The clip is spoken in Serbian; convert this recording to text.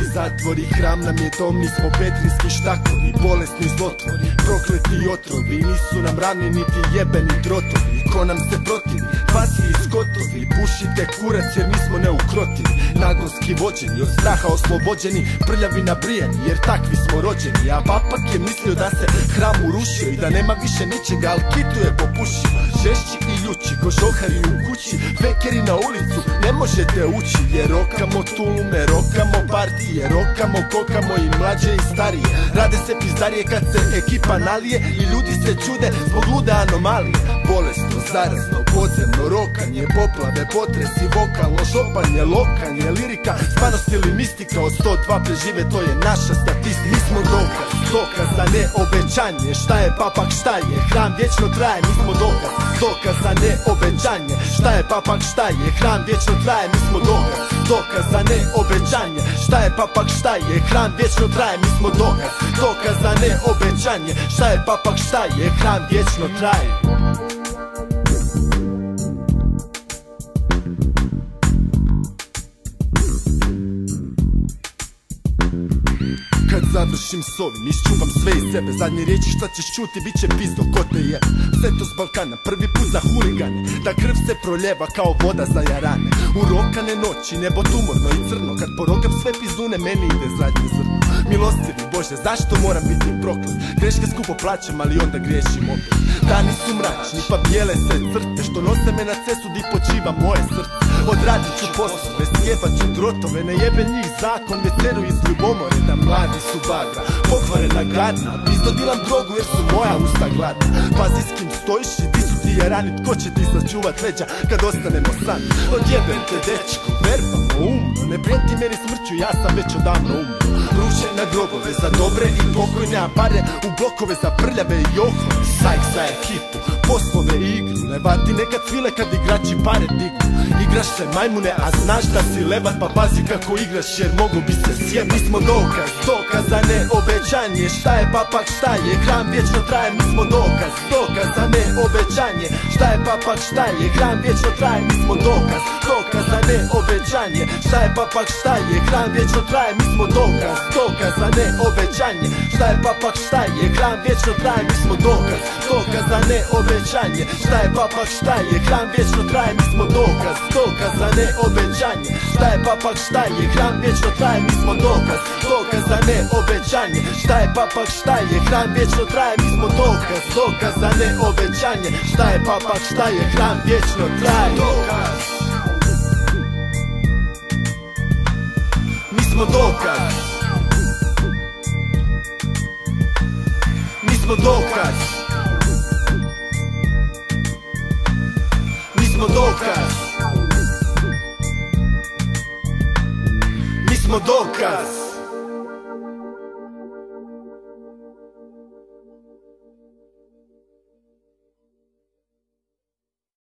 zatvori, hram nam je dom, mi smo petrinski štakovi, bolesni zlotvori, prokleti otrovi, nisu nam ravni niti jebeni drotovi. Ko nam se protivi, pasi i skotovi, pušite kurac jer mi smo neukrotivi, nagonski vođeni, od straha oslobođeni, prljavi nabrijani jer takvi smo rođeni. A papak je mislio da se hram urušio i da nema više ničega, al kitu je popušio. Žešći i ljući, ko žohari u kući, fekeri na ulicu, ne možete ući. Jer rokamo tulume, rokamo partije, rokamo, kokamo i mlađe i starije. Rade se pizdarije kad se ekipa nalije i ljudi se čude zbog lude anomalije. Bolesno, zarazno, podzemno rokanje, poplave, potresi, vokalno šopanje, lokanje, lirika, stvarnost ili mistika. Od 102 prežive, to je naša statistika. Mi smo dokaz, dokaz a ne obećanje. Šta je papak, šta je hram vječno traje, mi smo dokaz, dokaz a ne obećanje. Šta je papak, šta je hram vječno traje, mi smo dokaz, dokaz a ne obećanje. Šta je papak, šta je hram vječno traje, mi smo dokaz, dokaz a ne obećanje. Šta je papak, šta je hram vječno traje. Kad završim s ovim, iščuvam sve iz sebe. Zadnje riječi šta ćeš čuti, bit će pizdo ko te je. Sve to s Balkana, prvi put za huligane. Da krv se proljeva kao voda za jarane. U rokane noći, nebo tumorno i crno. Kad porogam sve pizdune, meni ide zadnje zrno. Milostivi Bože, zašto moram biti proklet? Greške skupo plaćam, ali onda griješim opet. Dani su mračni, pa bijele se crte, što nose me na cestu di počiva moje srce. Odradit ću poslove, sjebat ću drotove, ne jebe njih zakon, veteru iz ljubomore. Da mladi su bagra, pokvarena gadna, izdodilam drogu jer su moja usta gladna. Pazi s kim stojiš i ti su ti jarani, tko će ti sačuvat leđa kad ostanemo sami. Odjebem te dečko, verbamo umno, ne prijeti meni smrću, ja sam već odavno umro. Ruše na grobove za dobre i pokojne, a pare u blokove za prljave i ohole. Sajk za ekipu, poslove i igru, ne vati nekad svile kad igrači pare dignu. Igraš se majmune, a znaš da si lebat, pa pazi kako igraš jer mogu bi se sjem. Mi smo dokaz, dokaz a ne obećanje. Šta je papak, šta je hram vječno traje, mi smo dokaz, dokaz a ne obećanje. Šta je papak, šta je hram vječno traje, mi smo dokaz, dokaz a ne obećanje. Šta je papak, šta je hram vječno traje, mi smo dokaz, dokaz a ne obećanje. Šta je papak, šta je hram vječno traje, mi smo dokaz, dokaz a ne obećanje. Šta je papak, šta je hram vječno traje, mi smo dokaz, dokaz a ne obećanje. Šta je papak, šta je hram vječno traje, mi smo dokaz, dokaz a ne obećanje. Šta je papak, šta je hram vječno traje, mi smo dokaz, dokaz a ne obećanje. Šta je papak, šta je hram vječno traje, dokaz. Mi smo dokaz, mi smo dokaz, mi smo dokaz, mi smo dokaz.